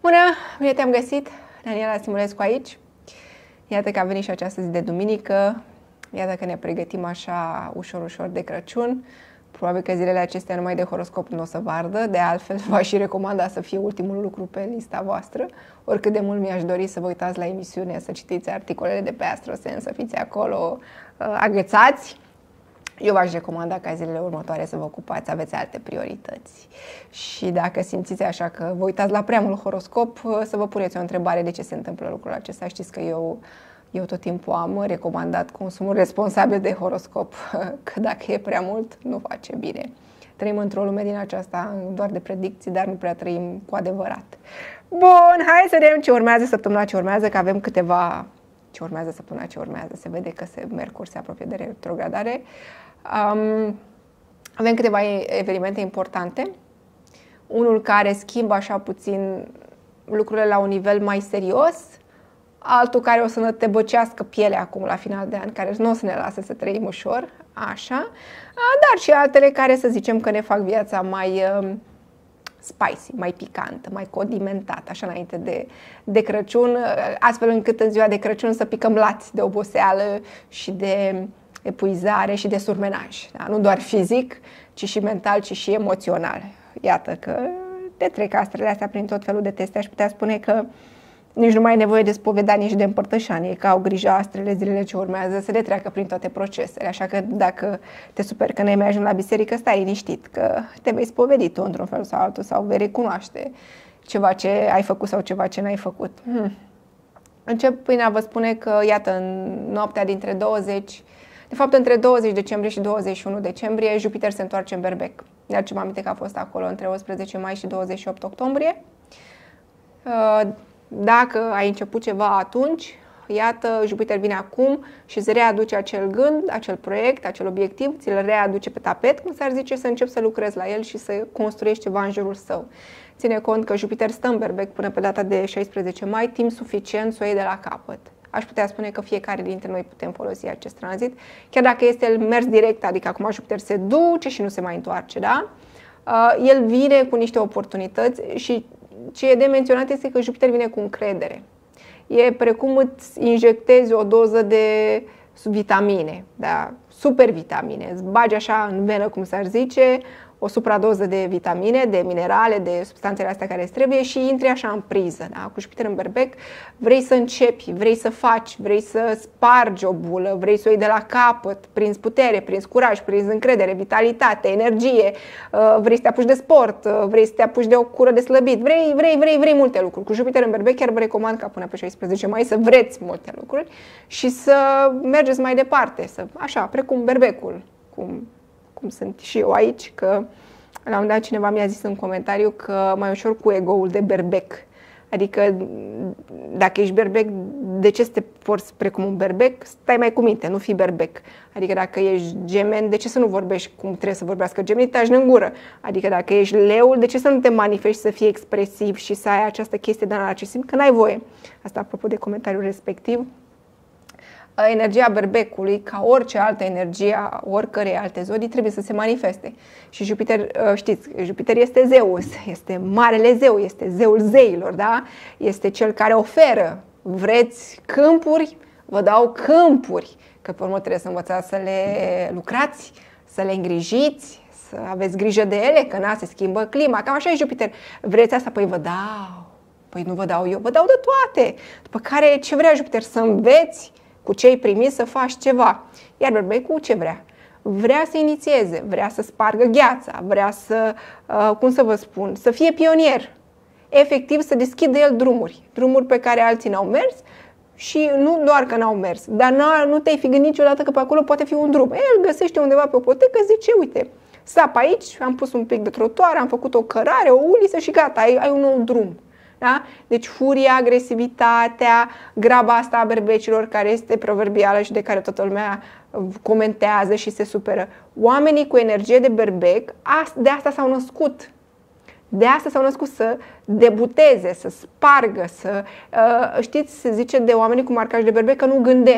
Bună! Bine te-am găsit! Daniela Simulescu aici. Iată că a venit și această zi de duminică. Iată că ne pregătim așa ușor de Crăciun. Probabil că zilele acestea numai de horoscop nu o să vă ardă. De altfel, v-aș și recomanda să fie ultimul lucru pe lista voastră. Oricât de mult mi-aș dori să vă uitați la emisiune, să citiți articolele de pe AstroSense, să fiți acolo agățați. Eu v-aș recomanda ca zilele următoare să vă ocupați, aveți alte priorități. Și dacă simțiți așa că vă uitați la prea mult horoscop, să vă puneți o întrebare de ce se întâmplă lucrul acesta. Știți că eu tot timpul am recomandat consumul responsabil de horoscop, că dacă e prea mult, nu face bine. Trăim într-o lume din aceasta doar de predicții, dar nu prea trăim cu adevărat. Bun, hai să vedem ce urmează săptămâna ce urmează, că avem câteva... Ce urmează săptămâna ce urmează? Se vede că Mercur se apropie de retrogradare. Avem câteva evenimente importante. Unul care schimbă așa puțin lucrurile la un nivel mai serios, altul care o să ne te băcească pielea acum la final de an, care nu o să ne lasă să trăim ușor, așa, dar și altele care să zicem că ne fac viața mai spicy, mai picantă, mai condimentată, așa înainte de Crăciun, astfel încât în ziua de Crăciun să picăm lați de oboseală și de epuizare și de surmenaj. Da? Nu doar fizic, ci și mental, ci și emoțional. Iată că te trec astrele astea prin tot felul de teste. Aș putea spune că nici nu mai ai nevoie de spovedanie și de împărtășanie, că au grijă astrele zilele ce urmează să le treacă prin toate procesele. Așa că dacă te superi că n-ai mai ajuns la biserică, stai liniștit, că te vei spovedi tu într-un fel sau altul sau vei recunoaște ceva ce ai făcut sau ceva ce n-ai făcut. Încep prin a vă spune că, iată, în noaptea dintre 20... De fapt, între 20 decembrie și 21 decembrie, Jupiter se întoarce în Berbec. Ne aducem aminte că a fost acolo între 11 mai și 28 octombrie. Dacă ai început ceva atunci, iată, Jupiter vine acum și îți readuce acel gând, acel proiect, acel obiectiv, ți-l readuce pe tapet, cum s-ar zice, să începi să lucrezi la el și să construiești ceva în jurul său. Ține cont că Jupiter stă în Berbec până pe data de 16 mai, timp suficient să o iei de la capăt. Aș putea spune că fiecare dintre noi putem folosi acest tranzit, chiar dacă este el mers direct, adică acum Jupiter se duce și nu se mai întoarce, da? El vine cu niște oportunități și ce e de menționat este că Jupiter vine cu încredere. E precum îți injectezi o doză de vitamine, da? Supervitamine, îți bagi așa în venă, cum s-ar zice, o supradoză de vitamine, de minerale, de substanțele astea care îți trebuie și intri așa în priză. Da? Cu Jupiter în Berbec vrei să începi, vrei să faci, vrei să spargi o bulă, vrei să o iei de la capăt, prinzi putere, prinzi curaj, prinzi încredere, vitalitate, energie, vrei să te apuci de sport, vrei să te apuci de o cură de slăbit, vrei multe lucruri. Cu Jupiter în Berbec chiar vă recomand ca până pe 16 mai să vreți multe lucruri și să mergeți mai departe, așa, precum Berbecul, cum sunt și eu aici, că la un moment dat cineva mi-a zis în comentariu că mai ușor cu ego-ul de berbec. Adică dacă ești berbec, de ce să te porți precum un berbec? Stai mai cu minte, nu fi berbec. Adică dacă ești gemen, de ce să nu vorbești cum trebuie să vorbească gemenii, taci în gură. Adică dacă ești leul, de ce să nu te manifesti, să fii expresiv și să ai această chestie de narcisism, că n-ai voie. Asta apropo de comentariul respectiv. Energia berbecului, ca orice altă energie a oricărei alte zodii, trebuie să se manifeste. Și Jupiter, știți, Jupiter este Zeus, este marele zeu, este zeul zeilor, da? Este cel care oferă. Vreți câmpuri? Vă dau câmpuri. Că pe urmă trebuie să învățați să le lucrați, să le îngrijiți, să aveți grijă de ele, că se schimbă clima. Cam așa e Jupiter. Vreți asta? Păi vă dau. Păi nu vă dau eu, vă dau de toate. După care ce vrea Jupiter? Să înveți cu ce ai primit să faci ceva. Iar Berbecul ce vrea? Vrea să inițieze, vrea să spargă gheața, vrea să, cum să vă spun, să fie pionier. Efectiv să deschidă el drumuri pe care alții n-au mers și nu doar că n-au mers, dar nu te-ai fi gândit niciodată că pe acolo poate fi un drum. El găsește undeva pe o potecă, zice, uite, sap aici, am pus un pic de trotuar, am făcut o cărare, o uliță și gata, ai un nou drum. Da? Deci furia, agresivitatea, graba asta a berbecilor care este proverbială și de care toată lumea comentează și se superă. Oamenii cu energie de berbec, de asta s-au născut. De asta s-au născut să debuteze, să spargă, să... Știți, se zice de oamenii cu marcaj de berbec că nu gândesc.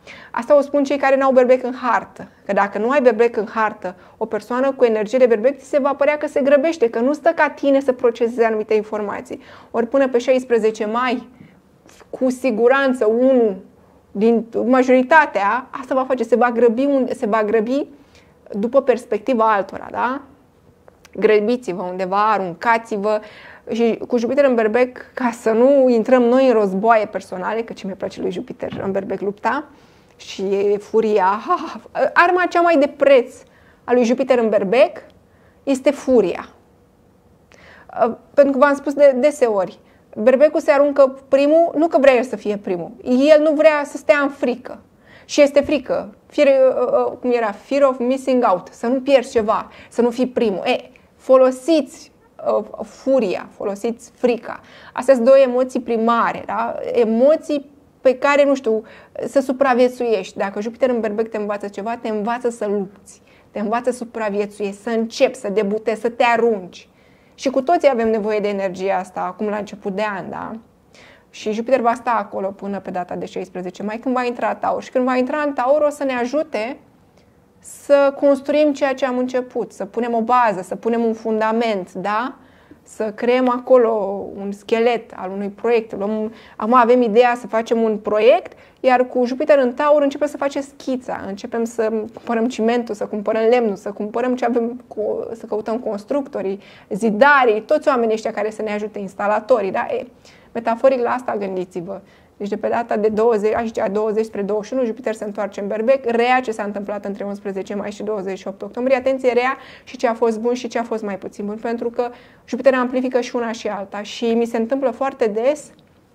Asta o spun cei care n-au berbec în hartă. Că dacă nu ai berbec în hartă, o persoană cu energie de berbec ți se va părea că se grăbește, că nu stă ca tine să proceseze anumite informații. Ori până pe 16 mai, cu siguranță, unul din majoritatea, asta va face, se va grăbi după perspectiva altora, da? Grăbiți-vă undeva, aruncați-vă. Și cu Jupiter în berbec, ca să nu intrăm noi în războaie personale, că ce mi-e place lui Jupiter în berbec lupta și furia, arma cea mai de preț a lui Jupiter în berbec este furia. Pentru că v-am spus de deseori, berbecul se aruncă primul, nu că vrea el să fie primul, el nu vrea să stea în frică. Și este frică, cum era, fear of missing out, să nu pierzi ceva, să nu fii primul. Folosiți furia, folosiți frica. Astea sunt două emoții primare, da? Emoții pe care, nu știu, să supraviețuiești. Dacă Jupiter în berbec te învață ceva, te învață să lupți, te învață să supraviețuiești, să începi, să debutezi, să te arunci. Și cu toții avem nevoie de energia asta acum la început de an, da? Și Jupiter va sta acolo până pe data de 16 mai, când va intra Taur. Și când va intra în Taur o să ne ajute să construim ceea ce am început, să punem o bază, să punem un fundament, da? Să creăm acolo un schelet al unui proiect. Acum avem ideea să facem un proiect, iar cu Jupiter în Taur începem să facem schița, începem să cumpărăm cimentul, să cumpărăm lemnul, să cumpărăm ce avem, să căutăm constructorii, zidarii, toți oamenii ăștia care să ne ajute, instalatorii, da? Metaforic la asta gândiți-vă. Deci de pe data de 20, aș zicea 20 spre 21, Jupiter se întoarce în berbec, rea ce s-a întâmplat între 11 mai și 28 octombrie. Atenție, rea și ce a fost bun și ce a fost mai puțin bun, pentru că Jupiter amplifică și una și alta. Și mi se întâmplă foarte des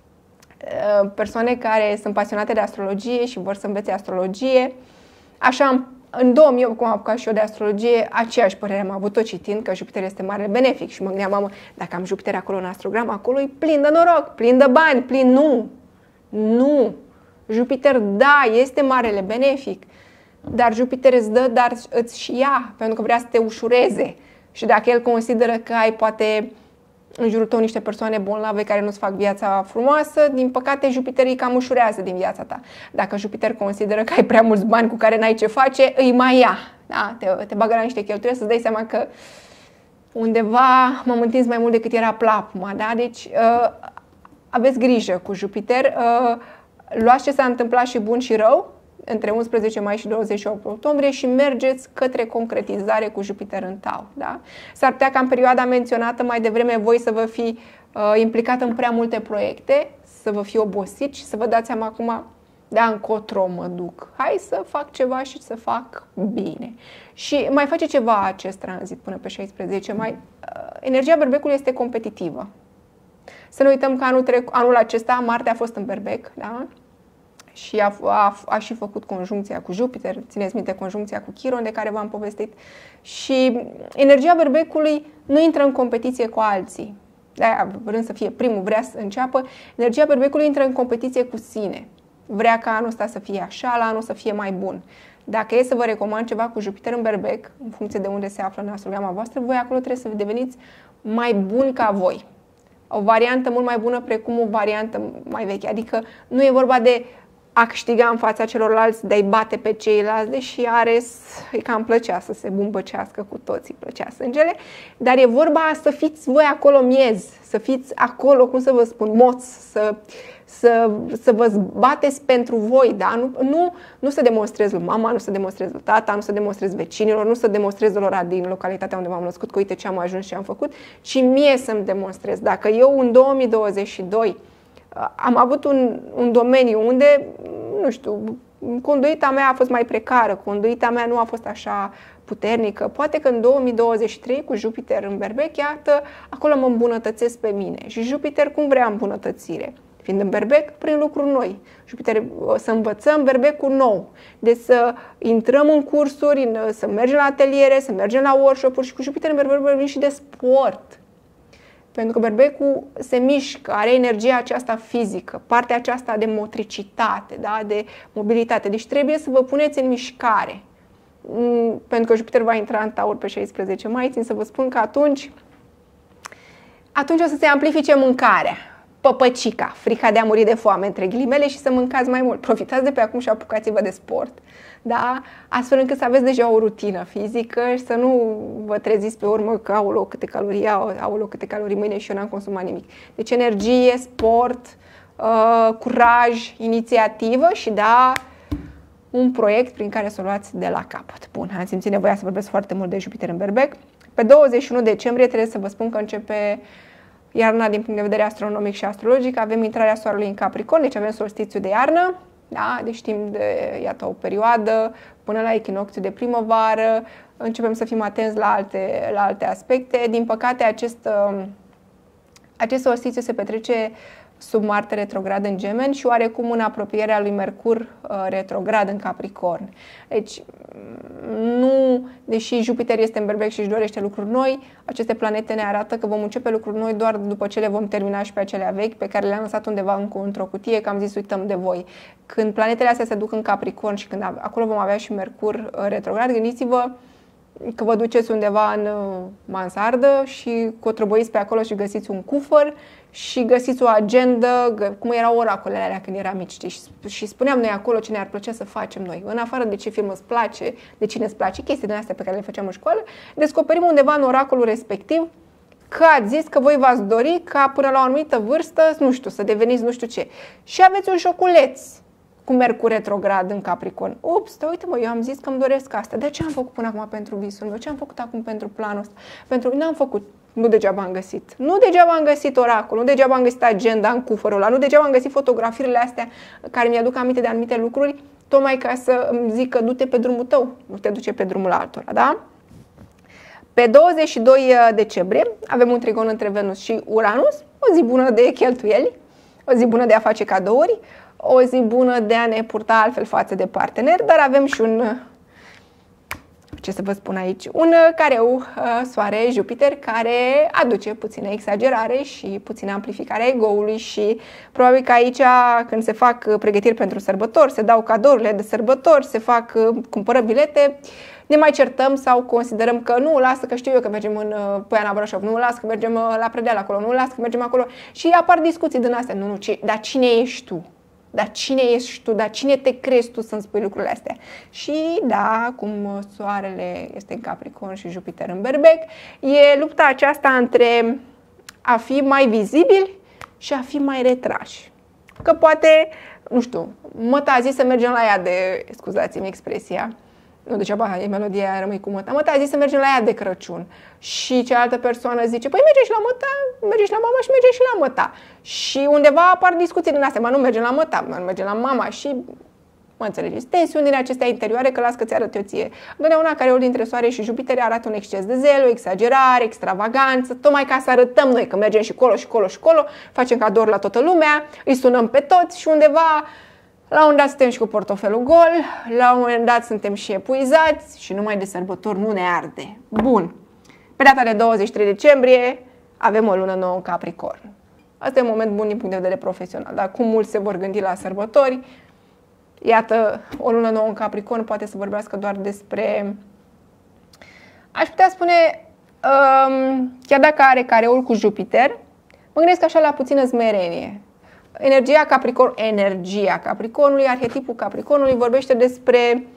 persoane care sunt pasionate de astrologie și vor să învețe astrologie. Așa, în 2008, cum am apucat și eu de astrologie, aceeași părere am avut-o citind că Jupiter este mare benefic și mă gândeam, mamă, dacă am Jupiter acolo în astrogram, acolo e plin de noroc, plin de bani, plin, nu. Nu. Jupiter, da, este marele benefic, dar Jupiter îți dă, dar îți și ia, pentru că vrea să te ușureze. Și dacă el consideră că ai poate în jurul tău niște persoane bolnave care nu-ți fac viața frumoasă, din păcate Jupiter îi cam ușurează din viața ta. Dacă Jupiter consideră că ai prea mulți bani cu care n-ai ce face, îi mai ia. Da? Te bagă la niște cheltuieli să-ți dai seama că undeva m-am întins mai mult decât era plapuma. Da? Deci aveți grijă cu Jupiter, luați ce s-a întâmplat și bun și rău între 11 mai și 28 octombrie și mergeți către concretizare cu Jupiter în Taur. Da? S-ar putea ca în perioada menționată mai devreme voi să vă fi implicat în prea multe proiecte, să vă fi obosit și să vă dați seama acum, da, încotro mă duc. Hai să fac ceva și să fac bine. Și mai face ceva acest tranzit până pe 16 mai. Energia berbecului este competitivă. Să nu uităm că anul acesta Marte a fost în berbec, da? Și a și făcut conjuncția cu Jupiter, țineți minte conjuncția cu Chiron de care v-am povestit. Și energia berbecului nu intră în competiție cu alții. De-aia, vrând să fie primul, vrea să înceapă. Energia berbecului intră în competiție cu sine. Vrea ca anul ăsta să fie așa, la anul să fie mai bun. Dacă e să vă recomand ceva cu Jupiter în berbec, în funcție de unde se află în astrograma voastră, voi acolo trebuie să deveniți mai buni ca voi. O variantă mult mai bună precum o variantă mai veche. Adică nu e vorba de a câștiga în fața celorlalți, de a-i bate pe ceilalți, deși Ares îi cam plăcea să se bumbăcească cu toții, plăcea sângele, dar e vorba să fiți voi acolo miez, să fiți acolo, cum să vă spun, moți, să vă bateți pentru voi, da? Nu să demonstrez lui mama, nu să demonstrez lui tata, nu să demonstrez vecinilor, nu să demonstrez lor din localitatea unde m-am născut, că uite ce am ajuns și am făcut, ci mie să-mi demonstrez. Dacă eu în 2022 am avut un domeniu unde, nu știu, conduita mea a fost mai precară, conduita mea nu a fost așa puternică. Poate că în 2023, cu Jupiter în berbec, iată, acolo mă îmbunătățesc pe mine. Și Jupiter cum vrea îmbunătățire? Fiind în berbec, prin lucruri noi. Jupiter, să învățăm berbecul nou. Deci să intrăm în cursuri, să mergem la ateliere, să mergem la workshop-uri și cu Jupiter în berbec vorbim și de sport. Pentru că berbecul se mișcă, are energia aceasta fizică, partea aceasta de motricitate, da? De mobilitate. Deci trebuie să vă puneți în mișcare. Pentru că Jupiter va intra în Taur pe 16 mai, țin să vă spun că atunci o să se amplifice mâncarea. păpăcica, frica de a muri de foame, între ghilimele, și să mâncați mai mult. Profitați de pe acum și apucați-vă de sport, da? Astfel încât să aveți deja o rutină fizică și să nu vă treziți pe urmă că aoleu câte calorii mâine și eu n-am consumat nimic. Deci energie, sport, curaj, inițiativă și da, un proiect prin care să o luați de la capăt. Bun, am simțit nevoia să vorbesc foarte mult de Jupiter în Berbec. Pe 21 decembrie trebuie să vă spun că începe iarna din punct de vedere astronomic și astrologic. Avem intrarea Soarelui în Capricorn, deci avem solstițiul de iarnă, da? Deci timp de, iată, o perioadă până la echinocțiul de primăvară. Începem să fim atenți la alte aspecte. Din păcate, acest solstițiu se petrece sub Marte retrograd în Gemeni și oarecum în apropierea lui Mercur retrograd în Capricorn. Deci, nu, deși Jupiter este în Berbec și își dorește lucruri noi, aceste planete ne arată că vom începe lucruri noi doar după ce le vom termina și pe acelea vechi, pe care le-am lăsat undeva într-o cutie, că am zis uităm de voi. Când planetele astea se duc în Capricorn și când acolo vom avea și Mercur retrograd, gândiți-vă că vă duceți undeva în mansardă și cotrăbăiți pe acolo și găsiți un cufăr și găsiți o agendă, cum erau oracolele alea când eram mici, știi? Și spuneam noi acolo ce ne-ar plăcea să facem noi. În afară de ce film îți place, de cine îți place, chestii din astea pe care le făceam în școală, descoperim undeva în oracolul respectiv că ați zis că voi v-ați dori ca până la o anumită vârstă, nu știu, să deveniți nu știu ce. Și aveți un șoculeț cu Mercur retrograd în Capricorn. Ups, uite-mă, eu am zis că îmi doresc asta. De ce am făcut până acum pentru visul meu? Ce am făcut acum pentru planul ăsta? N-am făcut. Nu degeaba am găsit. Nu degeaba am găsit oracol, nu degeaba am găsit agenda în cufărul ăla, nu degeaba am găsit fotografiile astea care mi-aduc aminte de anumite lucruri, tocmai ca să îmi zic că du-te pe drumul tău, nu te duce pe drumul altora, da? Pe 22 decembrie avem un trigon între Venus și Uranus, o zi bună de cheltuieli, o zi bună de a face cadouri, o zi bună de a ne purta altfel față de partener, dar avem și ce să vă spun aici, un careu Soare-Jupiter care aduce puțină exagerare și puțină amplificare a ego-ului și probabil că aici când se fac pregătiri pentru sărbători, se dau cadourile de sărbători, se fac, cumpără bilete, ne mai certăm sau considerăm că nu, lasă că știu eu că mergem în Poiana Brașov, nu, lasă că mergem la Predeal acolo, nu, lasă că mergem acolo și apar discuții din astea, nu, dar cine ești tu? Dar cine ești tu? Dar cine te crezi tu să-mi spui lucrurile astea? Și da, cum Soarele este în Capricorn și Jupiter în Berbec, e lupta aceasta între a fi mai vizibili și a fi mai retrași. Că poate, nu știu, măta a zis să mergem la ea de, scuzați-mi expresia, nu degeaba e melodia aia, rămâi cu măta. Măta a zis să mergem la ea de Crăciun. Și cealaltă persoană zice, păi mergem și la măta, mergem și la mama și mergem și la măta. Și undeva apar discuții din astea, mă, nu mergem la măta, mă, nu mergem la mama și, mă înțelegeți, tensiunile acestea interioare, că las că ți-arăt eu ție. Întotdeauna careul dintre Soare și Jupiter arată un exces de zel, o exagerare, extravaganță, tocmai ca să arătăm noi că mergem și colo și colo și colo, facem cadouri la toată lumea, îi sunăm pe toți și undeva la un moment dat suntem și cu portofelul gol, la un moment dat suntem și epuizați și numai de sărbători nu ne arde. Bun. Pe data de 23 decembrie avem o lună nouă în Capricorn. Asta e un moment bun din punct de vedere profesional, dar cum mulți se vor gândi la sărbători, iată, o lună nouă în Capricorn poate să vorbească doar despre, aș putea spune, chiar dacă are careul cu Jupiter, mă gândesc așa la puțină smerenie. Energia Capricornului, arhetipul Capricornului vorbește despre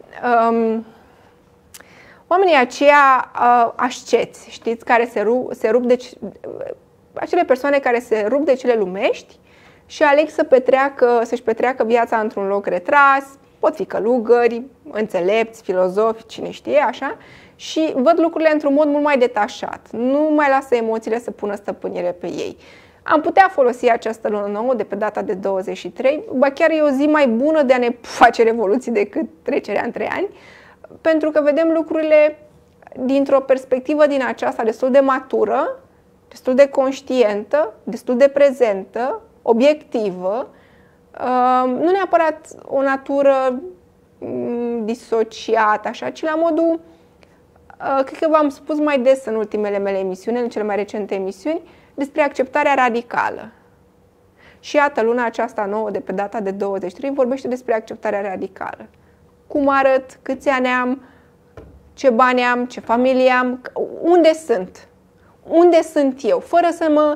oamenii aceia asceți, știți, care se rup de acele persoane care se rup de cele lumești și aleg să-și petreacă viața într-un loc retras, pot fi călugări, înțelepți, filozofi, cine știe, așa, și văd lucrurile într-un mod mult mai detașat, nu mai lasă emoțiile să pună stăpânire pe ei. Am putea folosi această lună nouă de pe data de 23, ba chiar e o zi mai bună de a ne face revoluții decât trecerea în 3 ani, pentru că vedem lucrurile dintr-o perspectivă din aceasta destul de matură, destul de conștientă, destul de prezentă, obiectivă, nu neapărat o natură disociată, așa, ci la modul, cred că v-am spus mai des în ultimele mele emisiuni, în cele mai recente emisiuni, despre acceptarea radicală. Și iată, luna aceasta nouă de pe data de 23 vorbește despre acceptarea radicală. Cum arăt, câți ani am, ce bani am, ce familie am, unde sunt? Unde sunt eu? Fără să mă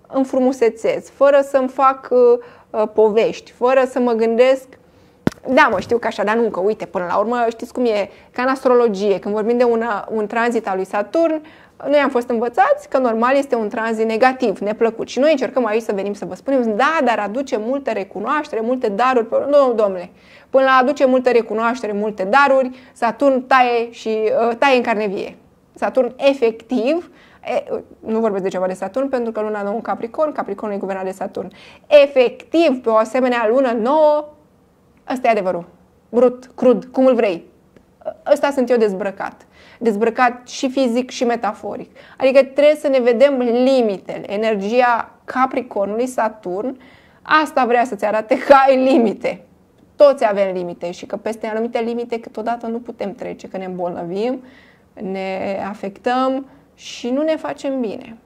înfrumusețez, fără să-mi fac povești, fără să mă gândesc. Da, mă, știu că așa, dar nu, că uite, până la urmă, știți cum e, ca în astrologie, când vorbim de un tranzit al lui Saturn, noi am fost învățați că normal este un tranzit negativ, neplăcut. Și noi încercăm aici să venim să vă spunem, da, dar aduce multă recunoaștere, multe daruri. Nu, domnule, până la aduce multă recunoaștere, multe daruri, Saturn taie în carne vie. Saturn efectiv, nu vorbesc de ceva de Saturn, pentru că luna nouă în Capricorn, Capricornul e guvernat de Saturn. Efectiv, pe o asemenea lună nouă, ăsta e adevărul. Brut, crud, cum îl vrei. Ăsta sunt eu dezbrăcat. Dezbrăcat și fizic și metaforic. Adică trebuie să ne vedem limitele. Energia Capricornului, Saturn, asta vrea să-ți arate că ai limite. Toți avem limite și că peste anumite limite câteodată nu putem trece, că ne îmbolnăvim, ne afectăm și nu ne facem bine.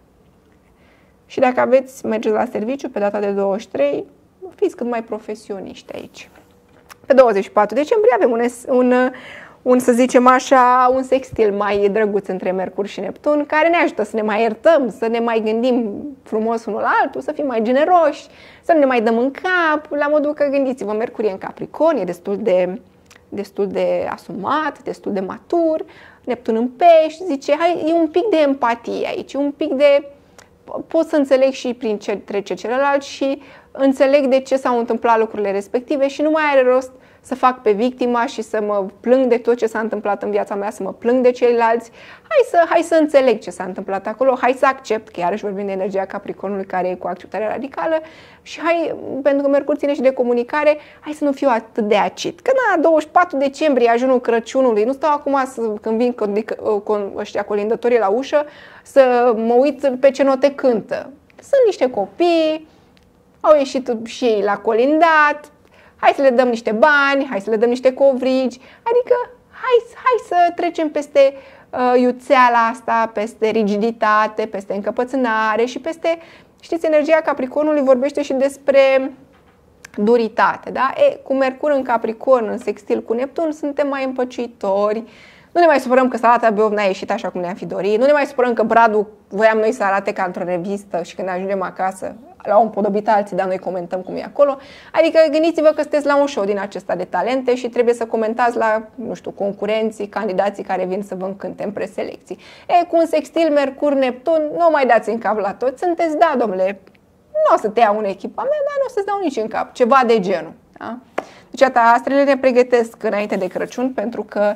Și dacă mergeți la serviciu pe data de 23, fiți cât mai profesioniști aici. Pe 24 decembrie avem să zicem așa, un sextil mai drăguț între Mercur și Neptun, care ne ajută să ne mai iertăm, să ne mai gândim frumos unul la altul, să fim mai generoși, să nu ne mai dăm în cap, la modul că gândiți-vă, Mercur e în Capricorn, e destul de asumat, destul de matur, Neptun în Pești, zice, hai, e un pic de empatie aici, un pic de pot să înțeleg și prin ce trece celălalt și înțeleg de ce s-au întâmplat lucrurile respective și nu mai are rost să fac pe victima și să mă plâng de tot ce s-a întâmplat în viața mea, să mă plâng de ceilalți. Hai să înțeleg ce s-a întâmplat acolo, hai să accept, că iarăși vorbim de energia Capricornului care e cu acceptare radicală și pentru că Mercur ține și de comunicare, hai să nu fiu atât de acid. Că na, 24 decembrie, ajunul Crăciunului, nu stau acum când vin ăștia colindătorii la ușă să mă uit pe ce note cântă. Sunt niște copii, au ieșit și ei la colindat, hai să le dăm niște bani, hai să le dăm niște covrigi, adică hai să trecem peste iuțeala asta, peste rigiditate, peste încăpățânare și peste, știți, energia Capricornului vorbește și despre duritate, da? Cu Mercur în Capricorn, în sextil cu Neptun, suntem mai împăcitori, nu ne mai supărăm că salata Beov n-a ieșit așa cum ne-am fi dorit, nu ne mai supărăm că bradul voiam noi să arate ca într-o revistă și când ajungem acasă l-au împodobit alții, dar noi comentăm cum e acolo. Adică gândiți-vă că sunteți la un show din acesta de talente și trebuie să comentați la, nu știu, concurenții, candidații care vin să vă încânte în preselecții. Cu un sextil Mercur-Neptun, nu mai dați în cap la toți, sunteți, da, domnule, nu o să te iau un echipament, dar nu o să-ți dau nici în cap, ceva de genul. Da? Deci, astrele ne pregătesc înainte de Crăciun pentru că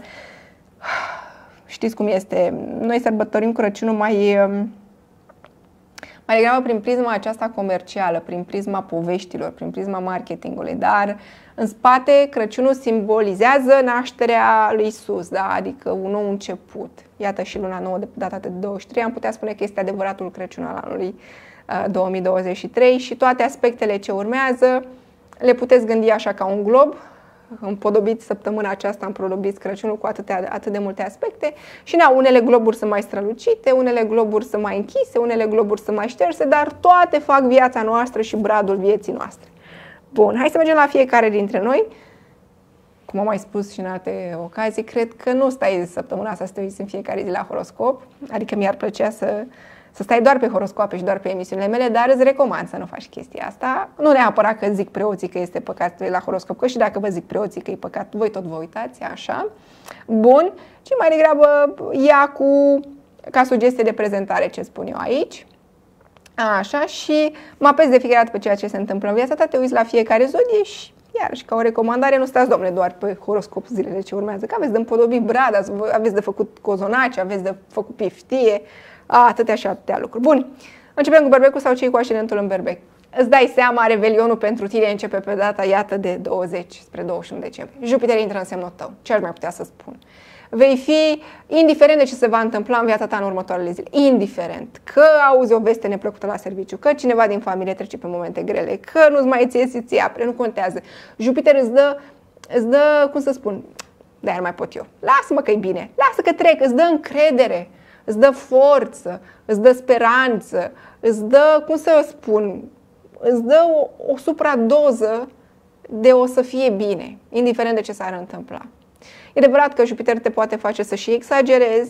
știți cum este, noi sărbătorim Crăciunul mai degrabă prin prisma aceasta comercială, prin prisma poveștilor, prin prisma marketingului, dar în spate Crăciunul simbolizează nașterea lui Isus, da? Adică un nou început. Iată și luna nouă de data de 23, am putea spune că este adevăratul Crăciun al anului 2023 și toate aspectele ce urmează le puteți gândi așa ca un glob. Împodobiți săptămâna aceasta, împodobiți Crăciunul cu atât de multe aspecte și unele globuri sunt mai strălucite, unele globuri sunt mai închise, unele globuri sunt mai șterse, dar toate fac viața noastră și bradul vieții noastre. Bun, hai să mergem la fiecare dintre noi. Cum am mai spus și în alte ocazii, cred că nu stai săptămâna asta să te uiți în fiecare zi la horoscop, adică mi-ar plăcea să stai doar pe horoscoape și doar pe emisiunile mele, dar îți recomand să nu faci chestia asta. Nu neapărat că zic preoții că este păcat la horoscop, că și dacă vă zic preoții că e păcat, voi tot vă uitați, așa. Bun, ci mai degrabă ia ca sugestie de prezentare ce spun eu aici. Așa, și mă apezi de fiecare dată pe ceea ce se întâmplă în viața ta, te uiți la fiecare zodie și iarăși, ca o recomandare, nu stați, domnule, doar pe horoscop zilele ce urmează, că aveți de împodobit brada, aveți de făcut cozonaci, aveți de făcut piftie, atâtea și atâtea lucruri. Bun, începem cu berbecul sau cei cu ascendentul în berbec. Îți dai seama, revelionul pentru tine începe pe data, iată, de 20 spre 21 decembrie. Jupiter intră în semnul tău. Ce aș mai putea să spun? Vei fi indiferent de ce se va întâmpla în viața ta în următoarele zile. Indiferent. Că auzi o veste neplăcută la serviciu, că cineva din familie trece pe momente grele, că nu-ți mai ție apre, nu contează. Jupiter îți dă, cum să spun, de-aia nu mai pot eu. Lasă-mă că e bine, lasă că trec, îți dă încredere, îți dă forță, îți dă speranță, îți dă, cum să spun, îți dă o supradoză de o să fie bine, indiferent de ce s-ar întâmpla. E adevărat că Jupiter te poate face să și exagerezi,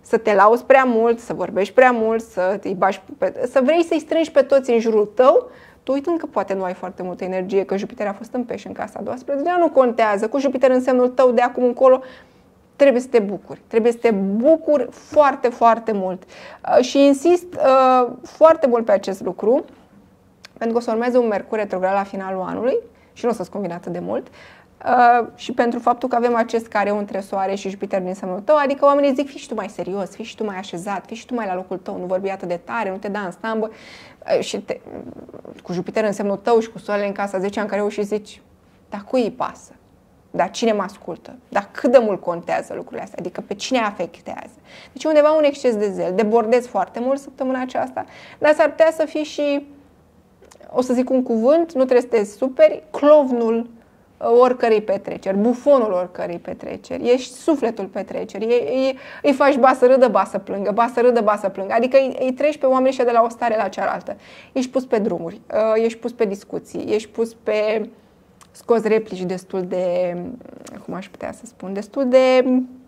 să te lauzi prea mult, să vorbești prea mult, să vrei să-i strângi pe toți în jurul tău, tu uitând că poate nu ai foarte multă energie, că Jupiter a fost în Pești în casa 12, dar nu contează. Cu Jupiter în semnul tău de acum încolo trebuie să te bucuri. Trebuie să te bucuri foarte, foarte mult. Și insist foarte mult pe acest lucru, pentru că o să urmeze un Mercur retrograd la finalul anului și nu o să-ți convină atât de mult. Și pentru faptul că avem acest careu între Soare și Jupiter din semnul tău, adică oamenii zic, fii și tu mai serios, fii și tu mai așezat, fii și tu mai la locul tău, nu vorbi atât de tare, nu te da în stambă. Și cu Jupiter în semnul tău și cu Soarele în casa 10 în careu și zici, dar cui îi pasă? Dar cine mă ascultă? Dar cât de mult contează lucrurile astea? Adică pe cine afectează? Deci undeva un exces de zel, debordezi foarte mult săptămâna aceasta, dar s-ar putea să fii și, o să zic un cuvânt, nu trebuie să te superi, clovnul oricărei petreceri, bufonul oricărei petreceri, ești sufletul petreceri, îi faci ba să râdă, ba să plângă, ba să râdă, ba să plângă, adică îi treci pe oamenii ăștia de la o stare la cealaltă. Ești pus pe drumuri, ești pus pe discuții, ești pus pe scoți replici destul de, cum aș putea să spun, destul de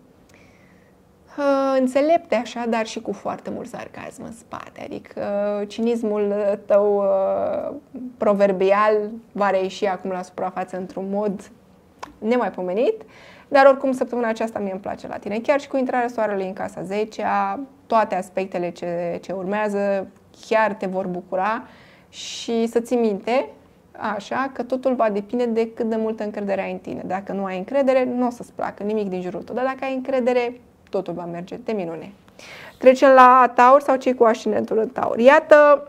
înțelepte așa, dar și cu foarte mult sarcasm în spate. Adică cinismul tău proverbial va reieși acum la suprafață într-un mod nemaipomenit, dar oricum săptămâna aceasta mie îmi place la tine. Chiar și cu intrarea Soarelui în casa 10-a, toate aspectele ce urmează chiar te vor bucura și să ții minte așa că totul va depinde de cât de multă încredere ai în tine. Dacă nu ai încredere, nu o să-ți placă nimic din jurul tău, dar dacă ai încredere, totul va merge de minune. Trecem la Taur sau cei cu ascendentul în Taur. Iată,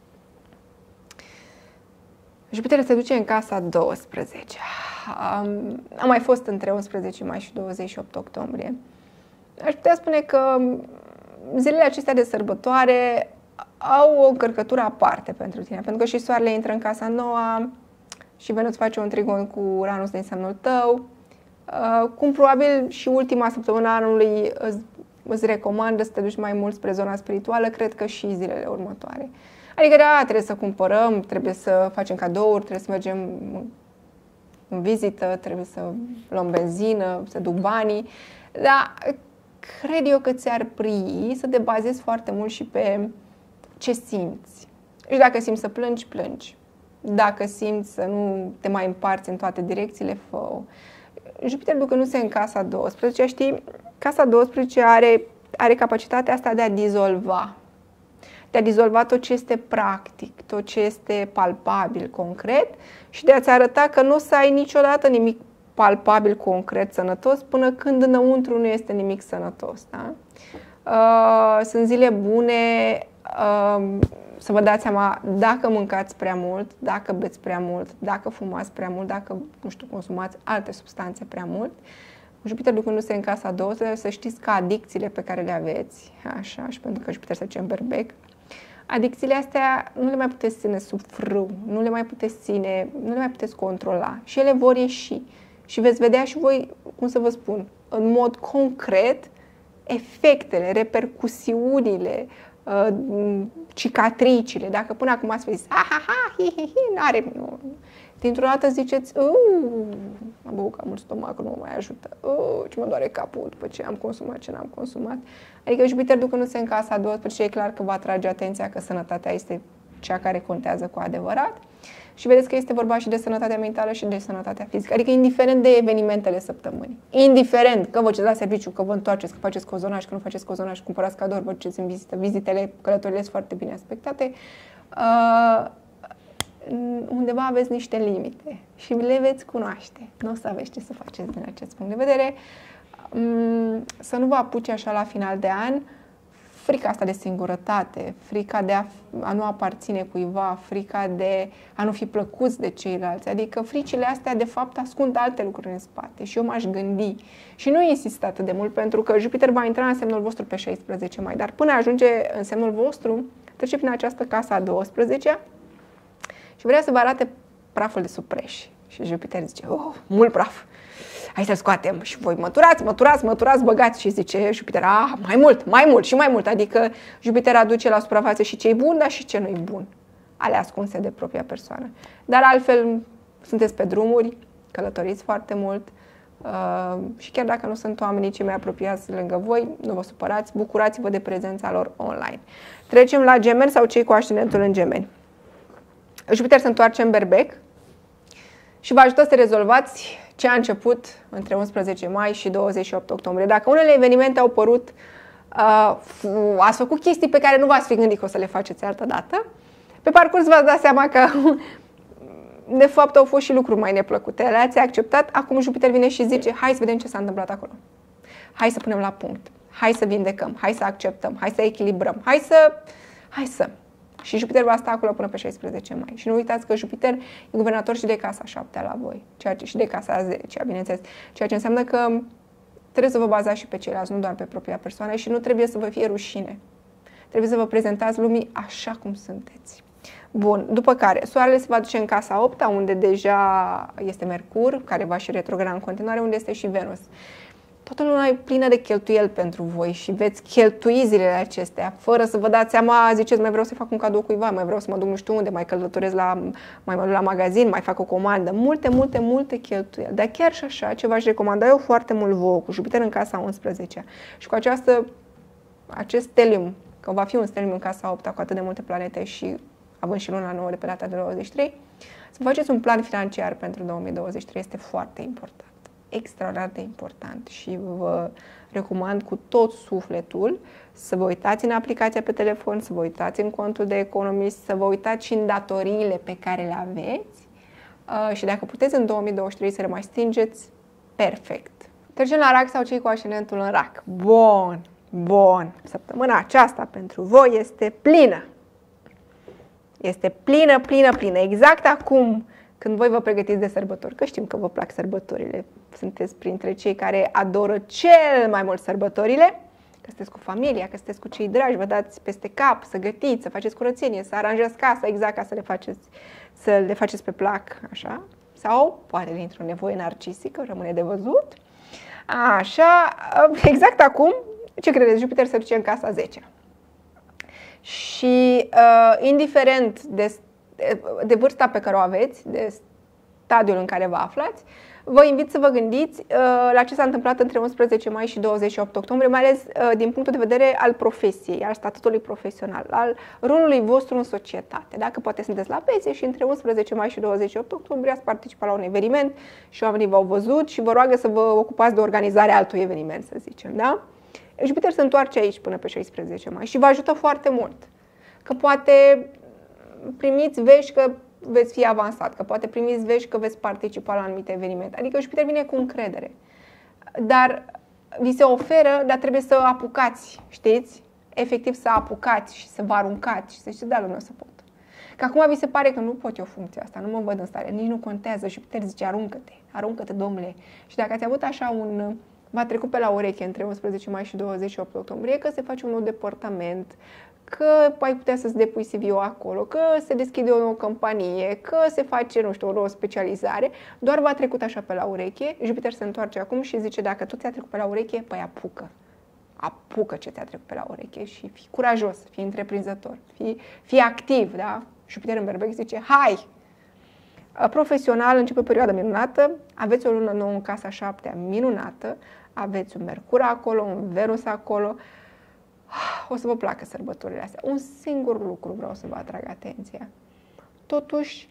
Jupiter se duce în casa 12. Am mai fost între 11 mai și 28 octombrie. Aș putea spune că zilele acestea de sărbătoare au o încărcătură aparte pentru tine, pentru că și Soarele intră în casa noua și Venus face un trigon cu Uranus din semnul tău. Cum probabil și ultima săptămână anului îți recomandă să te duci mai mult spre zona spirituală, cred că și zilele următoare. Adică, da, trebuie să cumpărăm, trebuie să facem cadouri, trebuie să mergem în vizită, trebuie să luăm benzină, să duc banii, dar cred eu că ți-ar prii să te bazezi foarte mult și pe ce simți. Și dacă simți să plângi, plângi. Dacă simți să nu te mai împarți în toate direcțiile, fă-o. Jupiter ducându-se în casa 12, știi, casa 12 are capacitatea asta de a dizolva. De a dizolva tot ce este practic, tot ce este palpabil, concret și de a-ți arăta că nu o să ai niciodată nimic palpabil, concret, sănătos până când înăuntru nu este nimic sănătos. Da? Sunt zile bune să vă dați seama dacă mâncați prea mult, dacă beți prea mult, dacă fumați prea mult, dacă, nu știu, consumați alte substanțe prea mult. Jupiter ducându-se în casa 12, să știți că adicțiile pe care le aveți, așa, și pentru că Jupiter se duce în berbec, adicțiile astea nu le mai puteți ține sub frâu, nu le mai puteți ține, nu le mai puteți controla și ele vor ieși. Și veți vedea și voi, cum să vă spun, în mod concret, efectele, repercusiunile, cicatricile. Dacă până acum ați zis, n-are, nu. Dintr-o dată ziceți, am băut cam mult stomac, nu mă mai ajută, ce mă doare capul după ce am consumat, ce n-am consumat. Adică Jupiter ducându-se în casa 12, e clar că va atrage atenția că sănătatea este cea care contează cu adevărat. Și vedeți că este vorba și de sănătatea mentală și de sănătatea fizică. Adică indiferent de evenimentele săptămânii. Indiferent că vă duceți la serviciu, că vă întoarceți, că faceți cozonaș, că nu faceți cozonaș, cumpărați cadouri, vă duceți în vizită, vizitele, călătorile sunt foarte bine aspectate. Undeva aveți niște limite și le veți cunoaște. Nu o să aveți ce să faceți din acest punct de vedere. Să nu vă apuce așa la final de an frica asta de singurătate, frica de a nu aparține cuiva, frica de a nu fi plăcuți de ceilalți. Adică fricile astea, de fapt, ascund alte lucruri în spate și eu m-aș gândi. Și nu insist atât de mult, pentru că Jupiter va intra în semnul vostru pe 16 mai, dar până ajunge în semnul vostru, trece prin această casă a 12-a și vrea să vă arate praful de sub preș. Și Jupiter zice, mult praf! Hai să-l scoatem și voi măturați, băgați și zice Jupiter, mai mult și mai mult. Adică Jupiter aduce la suprafață și ce-i bun, dar și ce nu-i bun. Ale ascunse de propria persoană. Dar altfel sunteți pe drumuri, călătoriți foarte mult, Și chiar dacă nu sunt oamenii cei mai apropiați lângă voi, nu vă supărați, bucurați-vă de prezența lor online. Trecem la Gemeni sau cei cu ascendentul în Gemeni. Jupiter se întoarce în Berbec și vă ajută să rezolvați ce a început între 11 mai și 28 octombrie. Dacă unele evenimente au părut, ați făcut chestii pe care nu v-ați fi gândit că o să le faceți altă dată, pe parcurs v-ați dat seama că de fapt au fost și lucruri mai neplăcute. Le-ați acceptat, acum Jupiter vine și zice: hai să vedem ce s-a întâmplat acolo. Hai să punem la punct. Hai să vindecăm. Hai să acceptăm. Hai să echilibrăm. Hai să. Și Jupiter va sta acolo până pe 16 mai. Și nu uitați că Jupiter e guvernator și de casa 7 la voi. Și de casa 10, bineînțeles. Ceea ce înseamnă că trebuie să vă bazați și pe ceilalți, nu doar pe propria persoană, și nu trebuie să vă fie rușine. Trebuie să vă prezentați lumii așa cum sunteți. Bun, după care Soarele se va duce în casa 8-a, unde deja este Mercur, care va și retrograda în continuare, unde este și Venus. Toată lumea e plină de cheltuieli pentru voi și veți cheltui zilele acestea, fără să vă dați seama, ziceți: mai vreau să fac un cadou cuiva, mai vreau să mă duc nu știu unde, mai călătoresc mai mă duc la magazin, mai fac o comandă. Multe cheltuieli. Dar chiar și așa, ce v-aș recomanda eu foarte mult vouă, cu Jupiter în casa 11 și cu acest stelium, că va fi un stelium în casa 8 cu atât de multe planete și având și luna nouă de pe data de 23, să faceți un plan financiar pentru 2023 este foarte important. Extraordinar de important și vă recomand cu tot sufletul să vă uitați în aplicația pe telefon, să vă uitați în contul de economist, să vă uitați și în datoriile pe care le aveți și dacă puteți în 2023 să le mai stingeți, perfect. Trecem la Rac sau cei cu ascendentul în Rac. Bun. Săptămâna aceasta pentru voi este plină. Este plină. Exact acum când voi vă pregătiți de sărbători, că știm că vă plac sărbătorile, sunteți printre cei care adoră cel mai mult sărbătorile, că sunteți cu familia, că sunteți cu cei dragi, vă dați peste cap, să gătiți, să faceți curățenie, să aranjați casa exact ca să le faceți pe plac, așa, sau poate dintr-o nevoie narcisică, rămâne de văzut. Așa, exact acum, ce credeți? Jupiter se duce în casa 10. Și indiferent de vârsta pe care o aveți, de stadiul în care vă aflați, vă invit să vă gândiți la ce s-a întâmplat între 11 mai și 28 octombrie, mai ales din punctul de vedere al profesiei, al statutului profesional, al rolului vostru în societate. Dacă poate sunteți la pensie și între 11 mai și 28 octombrie ați participat la un eveniment și oamenii v-au văzut și vă roagă să vă ocupați de organizarea altui eveniment, să zicem, da? Jupiter se întoarce aici până pe 16 mai și vă ajută foarte mult. Că poate primiți vești că veți fi avansat, că poate primiți vești că veți participa la anumite evenimente. Adică Jupiter vine cu încredere. Dar vi se oferă, dar trebuie să apucați, știți? Efectiv să apucați și să vă aruncați și să ziceți: da, lumea, să pot. Că acum vi se pare că nu pot eu funcția asta, nu mă văd în stare, nici nu contează. Jupiter zice: aruncă-te, domnule. Și dacă ați avut așa v-a trecut pe la ureche între 11 mai și 28 octombrie că se face un nou departament, că ai putea să-ți depui CV-ul acolo, că se deschide o nouă companie, că se face, nu știu, o nouă specializare, doar v-a trecut așa pe la ureche. Jupiter se întoarce acum și zice: dacă tot ți-a trecut pe la ureche, păi apucă ce ți-a trecut pe la ureche și fii curajos, fii întreprinzător, fii activ, da? Jupiter în Berbec zice: hai! Profesional începe o perioadă minunată, aveți o lună nouă în casa 7-a minunată, aveți un Mercur acolo, un Venus acolo. O să vă placă sărbătorile astea. Un singur lucru vreau să vă atrag atenția. Totuși,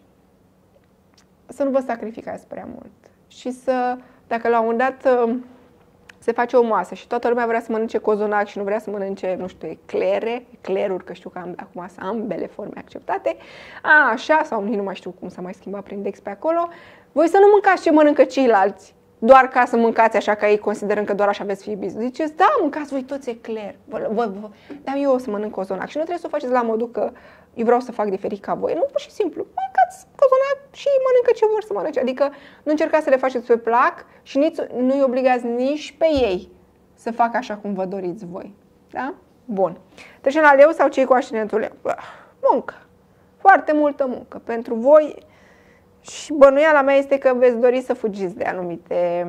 să nu vă sacrificați prea mult. Și dacă la un moment dat se face o masă și toată lumea vrea să mănânce cozonac și nu vrea să mănânce, nu știu, ecleruri, că știu că acum sunt ambele forme acceptate, așa, sau nu mai știu cum s-a mai schimbat prin Dex pe acolo, voi să nu mâncați ce mănâncă ceilalți, doar ca să mâncați așa, că ei considerăm că doar așa veți fi business. Ziceți: da, mâncați voi toți ecler, dar eu o să mănânc cozonac și nu trebuie să o faceți la modul că eu vreau să fac diferit ca voi. Nu, pur și simplu, mâncați cozonac și mănâncă ce vor să mănânce. Adică nu încercați să le faceți pe plac și nu-i obligați nici pe ei să facă așa cum vă doriți voi. Da? Bun. Trecem la Leu sau cei cu ascendentul Leu. Muncă. Foarte multă muncă pentru voi și bănuiala mea este că veți dori să fugiți de anumite,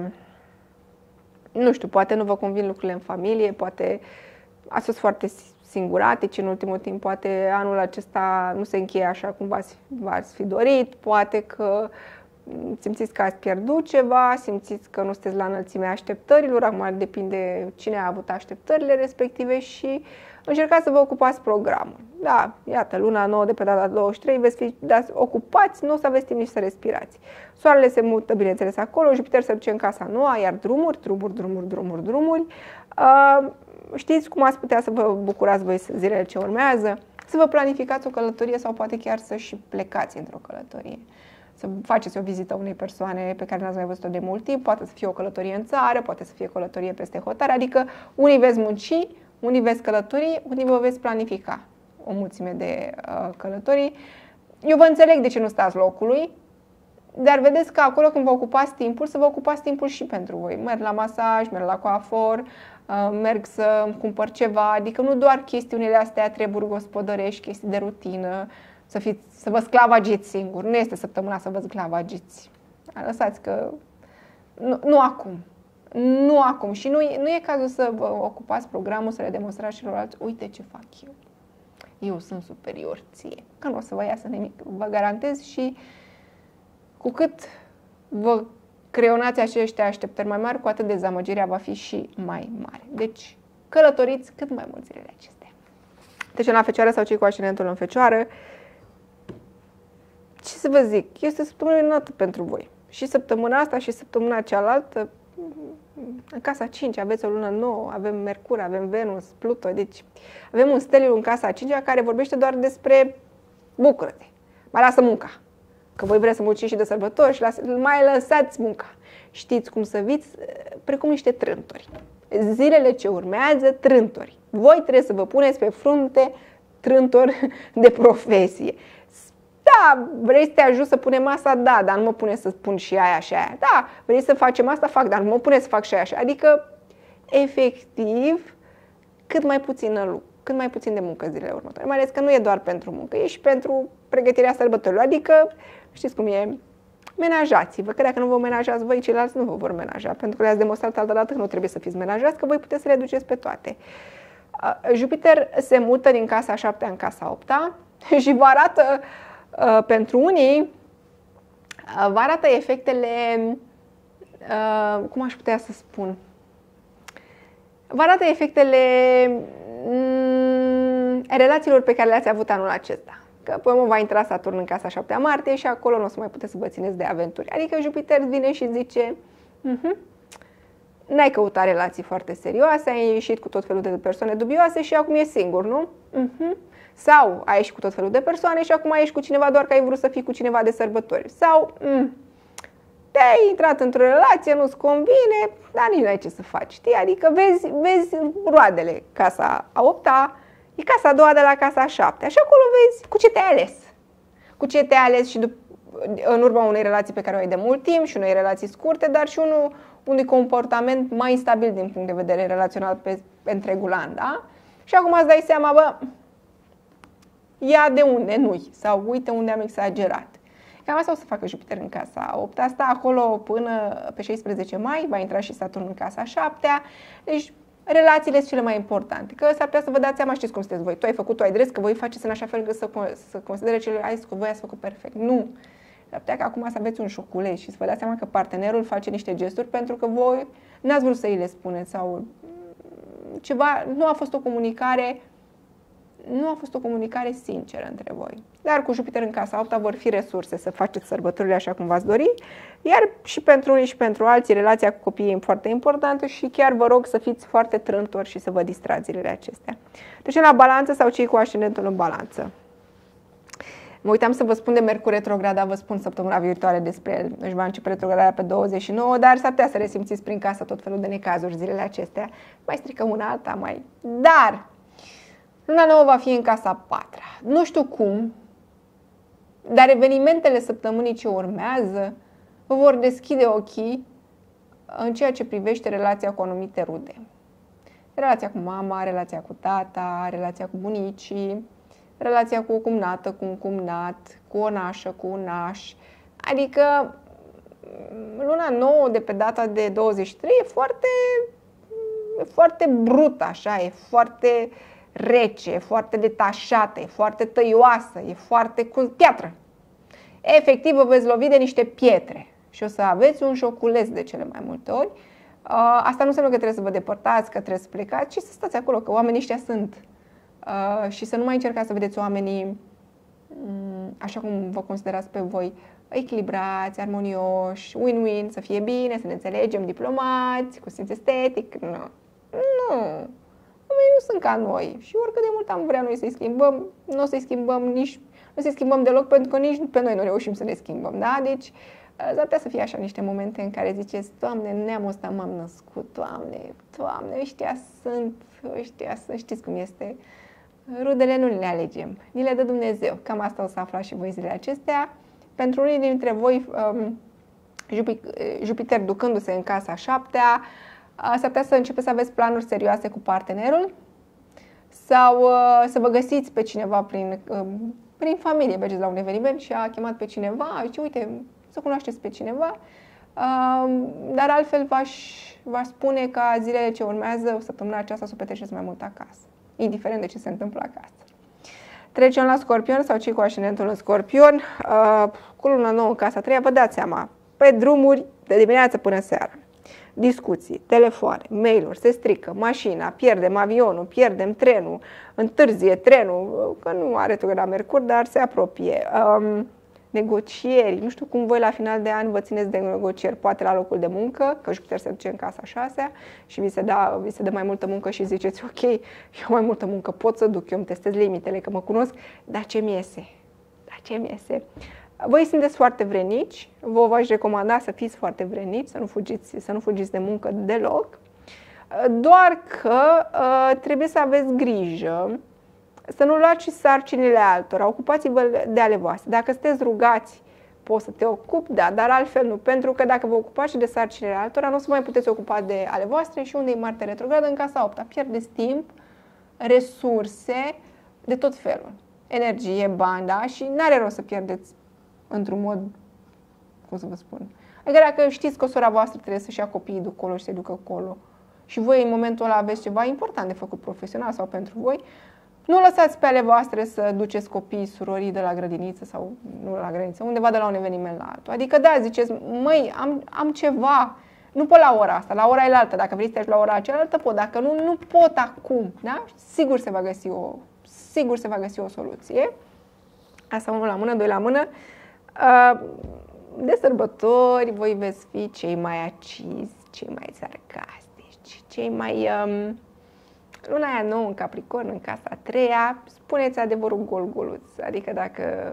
nu știu, poate nu vă convin lucrurile în familie, poate ați fost foarte singuratici în ultimul timp, poate anul acesta nu se încheie așa cum v-ați fi dorit, poate că simțiți că ați pierdut ceva, simțiți că nu sunteți la înălțimea așteptărilor, acum depinde cine a avut așteptările respective și încercați să vă ocupați programul. Da, iată, luna 9 de pe data 23, veți fi ocupați, nu o să aveți timp nici să respirați. Soarele se mută, bineînțeles, acolo, Jupiter se duce în casa noua, iar drumuri. Știți cum ați putea să vă bucurați voi zilele ce urmează? Să vă planificați o călătorie sau poate chiar să și plecați într-o călătorie. Să faceți o vizită unei persoane pe care n-ați mai văzut-o de mult timp, poate să fie o călătorie în țară, poate să fie o călătorie peste hotare, adică unii veți munci, unii veți călători, unii vă veți planifica o mulțime de călătorii. Eu vă înțeleg de ce nu stați locului, dar vedeți că acolo când vă ocupați timpul, să vă ocupați timpul și pentru voi. Merg la masaj, merg la coafor, merg să cumpăr ceva, adică nu doar chestiunile astea, treburi gospodărești, chestii de rutină, să vă sclavagiți singur. Nu este săptămâna să vă sclavagiți. Lăsați că... Nu acum. Nu acum. Și nu e cazul să vă ocupați programul, să le demonstrați celorlalți, uite ce fac eu. Eu sunt superior ție. Că nu o să vă iasă nimic. Vă garantez și cu cât vă creionați acești așteptări mai mari, cu atât dezamăgirea va fi și mai mare. Deci, călătoriți cât mai mult zilele acestea. Deci, la Fecioară sau cei cu ascendentul în Fecioară, ce să vă zic, este o săptămână minunată pentru voi. Și săptămâna asta și săptămâna cealaltă, în casa 5 aveți o lună nouă, avem Mercur, avem Venus, Pluto, deci avem un steliu în casa 5 care vorbește doar despre bucură-te, mai lasă munca. Că voi vreți să munciți și de sărbători și mai lăsați munca. Știți cum să viți precum niște trântori. Zilele ce urmează, trântori. Voi trebuie să vă puneți pe frunte trântori de profesie. Da, vrei să te ajut să punem asta? Da, dar nu mă pune să pun și aia și aia. Da, vrei să facem asta? Fac, dar nu mă pune să fac și aia și aia. Adică, efectiv, cât mai puțin de muncă zilele următoare. Mai ales că nu e doar pentru muncă, e și pentru pregătirea sărbătorilor. Adică, știți cum e, menajați-vă, că dacă nu vă menajați voi, ceilalți nu vă vor menaja, pentru că le-ați demonstrat altă dată că nu trebuie să fiți menajați, că voi puteți să le duceți pe toate. Jupiter se mută din casa 7-a în casa 8-a și vă arată, pentru unii, vă arată efectele, cum aș putea să spun, vă arată efectele relațiilor pe care le-ați avut anul acesta. Că până va intra Saturn în casa 7-a martie și acolo nu o să mai puteți să vă țineți de aventuri. Adică Jupiter vine și zice, n-ai căutat relații foarte serioase, ai ieșit cu tot felul de persoane dubioase și acum e singur, nu? Sau ai ieșit cu tot felul de persoane și acum ai ieșit cu cineva doar că ai vrut să fii cu cineva de sărbători. Sau te-ai intrat într-o relație, nu-ți convine, dar nici n-ai ce să faci, știi? Adică vezi roadele. Casa a 8-a e casa a doua de la casa a 7-a și acolo vezi cu ce te-ai ales. Cu ce te-ai ales și în urma unei relații pe care o ai de mult timp și unei relații scurte, dar și unui comportament mai instabil din punct de vedere relațional pe întregul an, da? Și acum îți dai seama, bă, ia de unde nu-i sau uite unde am exagerat. Cam asta o să facă Jupiter în casa 8 asta, acolo până pe 16 mai va intra și Saturn în casa 7-a. Deci relațiile sunt cele mai importante, că s-ar putea să vă dați seama, știți cum sunteți voi. Tu ai făcut, tu ai dres, că voi faceți în așa fel că să considere ceilalți că voi ați făcut perfect. Nu! S-ar putea că acum să aveți un șoculeț și să vă dați seama că partenerul face niște gesturi pentru că voi n-ați vrut să îi le spuneți sau ceva, nu a fost o comunicare sinceră între voi. Dar cu Jupiter în casa 8-a vor fi resurse să faceți sărbătorile așa cum v-ați dori, iar și pentru unii și pentru alții relația cu copiii e foarte importantă și chiar vă rog să fiți foarte trântori și să vă distrați zilele acestea. Deci la Balanță sau cei cu ascendentul în Balanță. Mă uitam să vă spun de Mercur retrograd, dar vă spun săptămâna viitoare despre el. Își va începe retrogradarea pe 29, dar s-ar putea să resimțiți prin casă tot felul de necazuri zilele acestea. Mai strică una alta, mai... Dar luna nouă va fi în casa 4-a. Nu știu cum, dar evenimentele săptămânii ce urmează vă vor deschide ochii în ceea ce privește relația cu anumite rude. Relația cu mama, relația cu tata, relația cu bunicii, relația cu o cumnată, cu un cumnat, cu o nașă, cu un naș. Adică luna nouă de pe data de 23 e foarte brută, așa, e foarte rece, e foarte detașată, e foarte tăioasă, e foarte cu piatră. efectiv vă veți lovi de niște pietre și o să aveți un șoculeț de cele mai multe ori. Asta nu înseamnă că trebuie să vă depărtați, că trebuie să plecați, ci să stați acolo, că oamenii ăștia sunt. Și să nu mai încercați să vedeți oamenii așa cum vă considerați pe voi, echilibrați, armonioși, win-win, să fie bine, să ne înțelegem, diplomați, cu simț estetic. Nu. Oamenii nu sunt ca noi și oricât de mult am vrea noi să-i schimbăm, nu o să-i schimbăm nici, nu să-i schimbăm deloc, pentru că nici pe noi nu reușim să ne schimbăm, da? Deci s-ar putea să fie așa niște momente în care ziceți, Doamne, neamul ăsta m-am născut, Doamne, ăștia sunt, știți cum este. Rudele nu le alegem, ni le dă Dumnezeu. Cam asta o să aflați și voi zilele acestea. Pentru unii dintre voi, Jupiter ducându-se în casa 7-a, s-ar putea să începeți să aveți planuri serioase cu partenerul sau să vă găsiți pe cineva prin familie, mergeți la un eveniment și a chemat pe cineva, zice, uite, să cunoașteți pe cineva, dar altfel v-aș spune că zilele ce urmează, săptămâna aceasta, să o petreceți mai mult acasă, indiferent de ce se întâmplă acasă. Trecem la Scorpion sau cei cu ascendentul în Scorpion, cu luna nouă în casa 3, vă dați seama, pe drumuri de dimineață până seara. Discuții, telefoane, mail-uri, se strică mașina, pierdem avionul, pierdem trenul, întârzie trenul, că nu are retrograd la Mercur, dar se apropie. Negocieri, nu știu cum voi la final de an vă țineți de negocieri, poate la locul de muncă, că Jupiter se duce în casa 6 și vi se dă mai multă muncă și ziceți, ok, eu mai multă muncă pot să duc, eu îmi testez limitele, că mă cunosc, dar ce-mi iese? Voi sunteți foarte vrenici, v-aș recomanda să fiți foarte vrenici, să nu fugiți de muncă deloc, doar că trebuie să aveți grijă să nu luați și sarcinile altora, ocupați-vă de ale voastre. Dacă sunteți rugați, poți să te ocupi, da, dar altfel nu, pentru că dacă vă ocupați și de sarcinile altora, nu o să mai puteți ocupa de ale voastre și unde e Marte retrogradă? În casa 8-a. Pierdeți timp, resurse de tot felul, energie, bani, da? Și n-are rost să pierdeți într-un mod, cum să vă spun. Adică dacă știți că sora voastră trebuie să-și ia copiii de acolo și se ducă acolo și voi în momentul ăla aveți ceva important de făcut profesional sau pentru voi, nu lăsați pe ale voastre să duceți copiii, surorii de la grădiniță sau nu la grădiniță, undeva de la un eveniment la altul. Adică da, ziceți, măi, am ceva, nu pot la ora asta, la ora elaltă, dacă vrei să treci la ora cealaltă pot, dacă nu pot acum, da? Sigur se va găsi o soluție. Asta unul la mână, doi la mână. De sărbători voi veți fi cei mai acizi, cei mai sarcastici, cei mai... Luna aia nouă în Capricorn, în casa a 3-a, spuneți adevărul gol-goluț. Adică dacă,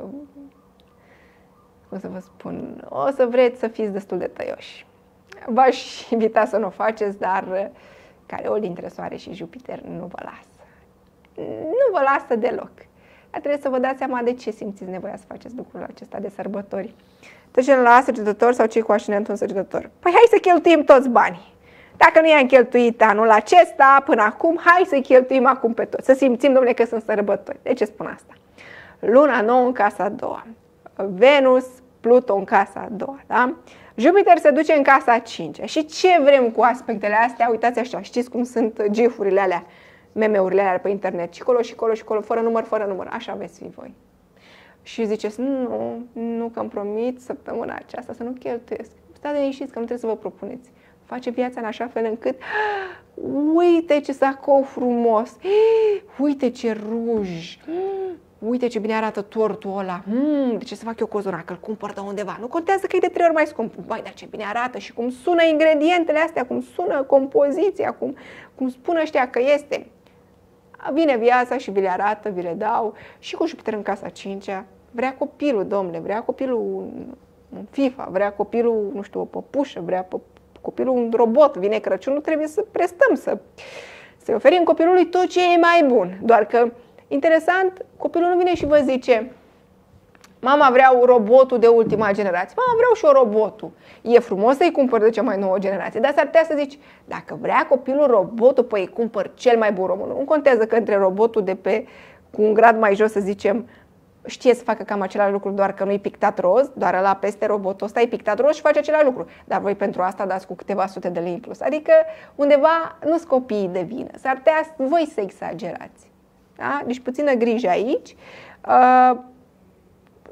cum să vă spun, o să vreți să fiți destul de tăioși. V-aș invita să nu o faceți, dar Careul dintre Soare și Jupiter nu vă lasă. Nu vă lasă deloc. Dar trebuie să vă dați seama de ce simțiți nevoia să faceți lucrul acesta de sărbători. Trecem la Săgetător sau cei cu ascendentul în Săgetător. Păi hai să cheltuim toți banii. Dacă nu i-am cheltuit anul acesta, până acum, hai să-i cheltuim acum pe toți. Să simțim, domnule, că sunt sărbători. De ce spun asta? Luna nouă în casa a doua. Venus, Pluto în casa a doua, da? Jupiter se duce în casa a 5-a. Și ce vrem cu aspectele astea? Uitați așa, știți cum sunt gifurile alea, meme-urile alea pe internet. Și colo, fără număr. Așa veți fi voi. Și ziceți, nu că îmi promit săptămâna aceasta să nu cheltuiesc. Stați liniștiți că nu trebuie să vă propuneți. Face viața în așa fel încât, uite ce sacou frumos, uite ce ruj, uite ce bine arată tortul ăla, de ce să fac eu cozonac, că îl cumpăr de undeva. Nu contează că e de 3 ori mai scump. Băi, dar ce bine arată și cum sună ingredientele astea, cum sună compoziția, cum spun ăștia că este. Vine viața și vi le arată, vi le dau. Și cu Jupiter în casa 5-a, vrea copilul, domnule, vrea copilul un FIFA, vrea copilul, nu știu, o păpușă, vrea copilul un robot, vine Crăciunul, trebuie să prestăm, să-i oferim copilului tot ce e mai bun. Doar că, interesant, copilul nu vine și vă zice, mama, vreau robotul de ultima generație. Mama, vreau și eu robotul. E frumos să-i cumpăr de cea mai nouă generație, dar s-ar putea să zici, dacă vrea copilul robotul, păi îi cumpăr cel mai bun robot. Nu contează că între robotul de cu un grad mai jos, să zicem, știe să facă cam același lucru, doar că nu-i pictat roz, doar ăla peste robotul ăsta e pictat roz și face același lucru. Dar voi pentru asta dați cu câteva sute de lei în plus. Adică undeva nu-s copiii de vină. S-ar putea voi să exagerați. Da? Deci puțină grijă aici.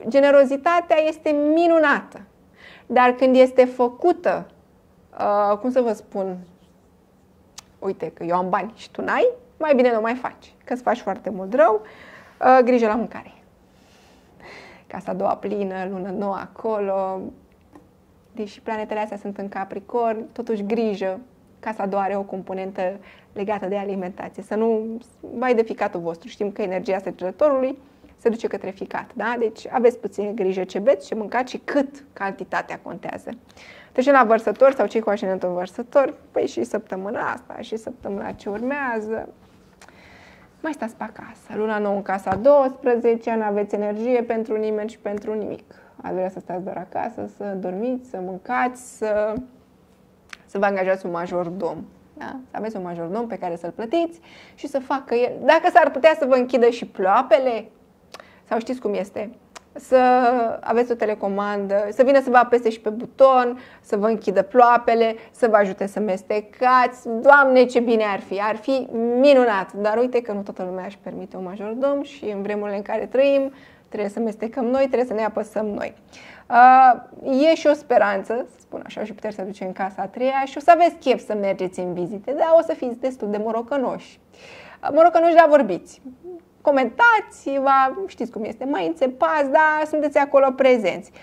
generozitatea este minunată, dar când este făcută, cum să vă spun, uite că eu am bani și tu n-ai, mai bine nu mai faci, că îți faci foarte mult rău. Grijă la mâncare. Casa a doua plină, lună nouă acolo, deși planetele astea sunt în Capricorn, totuși grijă. Casa a doua are o componentă legată de alimentație, să nu vai de ficatul vostru. Știm că energia săgetătorului se duce către ficat, da? Deci aveți puțin grijă ce beți, ce mâncați și cât cantitatea contează. Trecem la vărsători sau cei cu ascendentul vărsători, păi și săptămâna asta și săptămâna ce urmează. Mai stați pe acasă. Luna nouă în casa 12, nu aveți energie pentru nimeni și pentru nimic. Ați vrea să stați doar acasă, să dormiți, să mâncați, să vă angajați un majordom. Da? Să aveți un majordom pe care să-l plătiți și să facă el. Dacă s-ar putea să vă închidă și ploapele, sau știți cum este, să aveți o telecomandă, să vină să vă apese și pe buton, să vă închidă ploapele, să vă ajute să mestecați. Doamne, ce bine ar fi minunat! Dar uite că nu toată lumea își permite un majordom și în vremurile în care trăim, trebuie să mestecăm noi, trebuie să ne apăsăm noi. E și o speranță, să spun așa, și puteți să duce în casa a treia și o să aveți chef să mergeți în vizite, dar o să fiți destul de morocănoși. Morocănoși, dar vorbiți. Comentați, știți cum este, mai înțepați, dar sunteți acolo prezenți.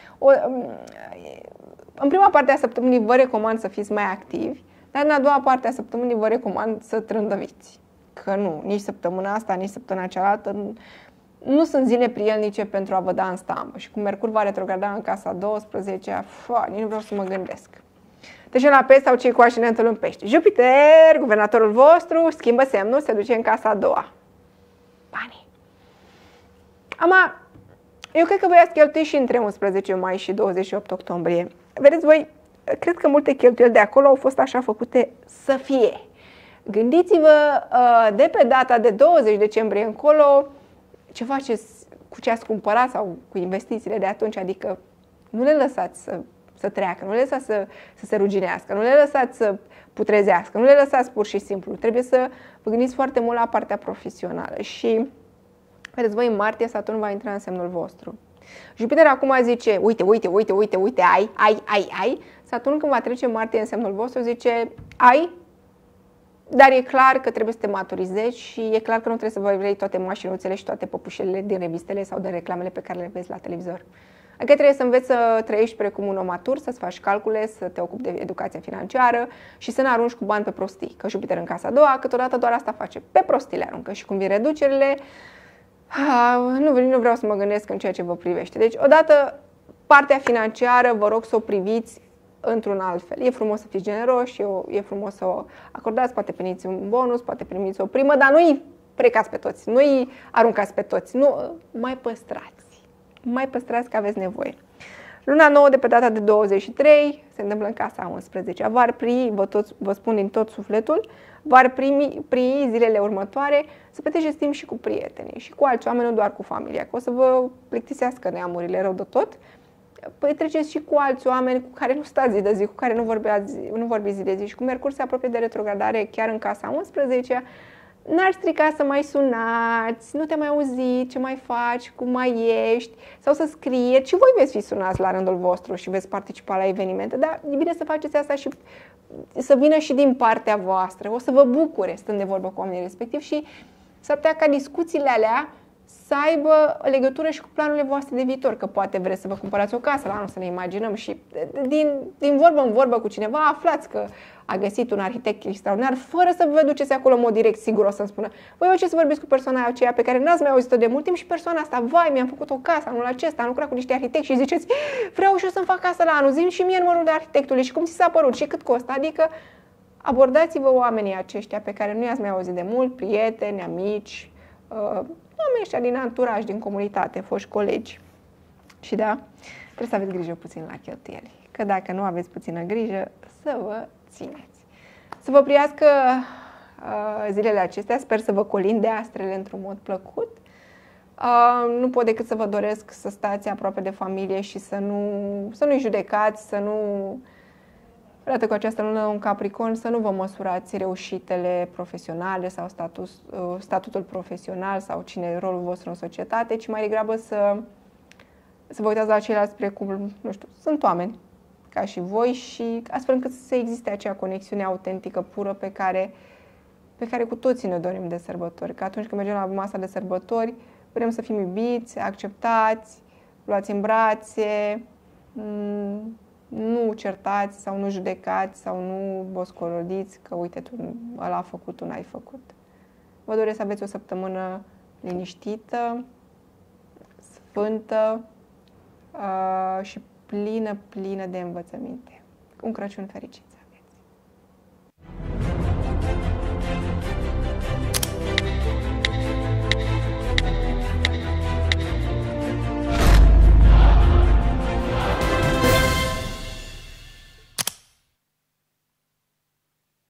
În prima parte a săptămânii vă recomand să fiți mai activi, dar în a doua parte a săptămânii vă recomand să trândăviți. Că nu, nici săptămâna asta, nici săptămâna cealaltă nu sunt zile prielnice pentru a vă da în stambă. Și cu Mercur va retrograda în casa 12, nici nu vreau să mă gândesc. Deci la Pești sau cei cu ascendentul în Pești. Jupiter, guvernatorul vostru, schimbă semnul, se duce în casa a doua. Banii. Eu cred că voi ați cheltui și între 11 mai și 28 octombrie. Vedeți voi, cred că multe cheltuieli de acolo au fost așa făcute să fie. Gândiți-vă de pe data de 20 decembrie încolo ce faceți cu ce ați cumpărat sau cu investițiile de atunci, adică nu le lăsați să treacă, nu le lăsați să se ruginească, nu le lăsați să putrezească, nu le lăsați pur și simplu. Trebuie să vă gândiți foarte mult la partea profesională și vedeți voi, în martie Saturn va intra în semnul vostru. Jupiter acum zice, uite, ai. Saturn când va trece martie în semnul vostru zice, dar e clar că trebuie să te maturizezi și e clar că nu trebuie să vă vrei toate mașinuțele și toate păpușelele din revistele sau de reclamele pe care le vezi la televizor. Adică trebuie să înveți să trăiești precum un om matur, să-ți faci calcule, să te ocupi de educația financiară și să nu arunci cu bani pe prostii. Că Jupiter în casa a doua, câteodată doar asta face. Pe prostii le aruncă și cum vin reducerile, nu vreau să mă gândesc în ceea ce vă privește. Deci, odată, partea financiară, vă rog să o priviți într-un alt fel. E frumos să fiți generoși, e frumos să o acordați, poate primiți un bonus, poate primiți o primă, dar nu-i precați pe toți, nu-i aruncați pe toți, nu, mai păstrați că aveți nevoie. Luna nouă de pe data de 23 se întâmplă în casa 11. Vă spun din tot sufletul, v-ar primi zilele următoare să petreceți timp și cu prietenii și cu alți oameni, nu doar cu familia, că o să vă plictisească neamurile rău de tot. Petreceți și cu alți oameni cu care nu stați zi de zi, cu care nu vorbiți zi de zi și cu Mercur se apropie de retrogradare chiar în casa 11. N-ar strica să mai sunați, nu te mai auzi, ce mai faci, cum mai ești, sau să scrieți. Și voi veți fi sunați la rândul vostru și veți participa la evenimente, dar e bine să faceți asta și să vină și din partea voastră. O să vă bucure stând de vorbă cu oamenii respectivi și s-ar putea ca discuțiile alea să aibă legătură și cu planurile voastre de viitor, că poate vreți să vă cumpărați o casă la anul, să ne imaginăm și din vorbă în vorbă cu cineva aflați că a găsit un arhitect extraordinar, fără să vă duceți acolo în mod direct, sigur o să-mi spună. Voi ce să vorbiți cu persoana aceea pe care n-ați mai auzit-o de mult timp și persoana asta, vai, mi-am făcut o casă anul acesta, am lucrat cu niște arhitecți și ziceți, vreau și eu să-mi fac casă la anul, zi-mi și mie numărul de arhitectului și cum ți s-a părut și cât costă, adică abordați-vă oamenii aceștia pe care nu i-ați mai auzit de mult, prieteni, amici, oamenii ăștia din anturaj, din comunitate, foști colegi. Și da, trebuie să aveți grijă puțin la cheltuieli, că dacă nu aveți puțină grijă, să vă țineți. Să vă priască zilele acestea, sper să vă colinde astrele într-un mod plăcut. Nu pot decât să vă doresc să stați aproape de familie și să nu-i judecați, să nu... Odată cu această lună în Capricorn, să nu vă măsurați reușitele profesionale sau statutul profesional sau cine e rolul vostru în societate, ci mai degrabă să să vă uitați la ceilalți precum, nu știu, sunt oameni ca și voi și astfel încât să existe acea conexiune autentică, pură, pe care cu toții ne dorim de sărbători. Că atunci când mergem la masa de sărbători, vrem să fim iubiți, acceptați, luați în brațe, nu certați sau nu judecați sau nu boscorodiți că uite, tu ăla a făcut, tu n-ai făcut. Vă doresc să aveți o săptămână liniștită, sfântă și plină de învățăminte. Un Crăciun fericit!